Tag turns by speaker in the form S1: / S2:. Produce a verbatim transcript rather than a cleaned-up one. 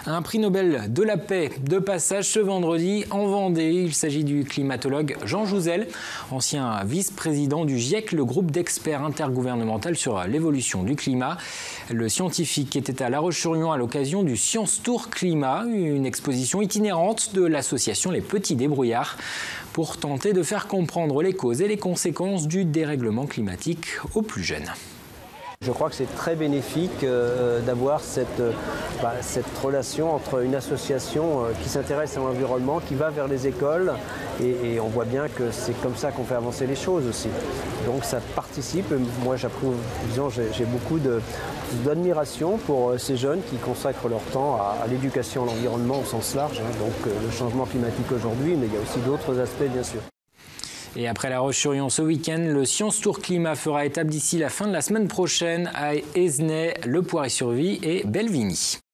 S1: Un prix Nobel de la paix de passage ce vendredi en Vendée. Il s'agit du climatologue Jean Jouzel, ancien vice-président du GIEC, le groupe d'experts intergouvernemental sur l'évolution du climat. Le scientifique était à La Roche-sur-Yon à l'occasion du Science Tour Climat, une exposition itinérante de l'association Les Petits Débrouillards, pour tenter de faire comprendre les causes et les conséquences du dérèglement climatique aux plus jeunes.
S2: Je crois que c'est très bénéfique euh, d'avoir cette, euh, bah, cette relation entre une association euh, qui s'intéresse à l'environnement, qui va vers les écoles, et, et on voit bien que c'est comme ça qu'on fait avancer les choses aussi. Donc ça participe. Moi j'approuve, disons, j'ai, j'ai beaucoup de, d'admiration pour euh, ces jeunes qui consacrent leur temps à, à l'éducation à l'environnement au sens large, hein, donc euh, le changement climatique aujourd'hui, mais il y a aussi d'autres aspects bien sûr.
S1: Et après La Roche-sur-Yon ce week-end, le Science Tour Climat fera étape d'ici la fin de la semaine prochaine à Esnay, Le Poiré-sur-Vie et Belvigny.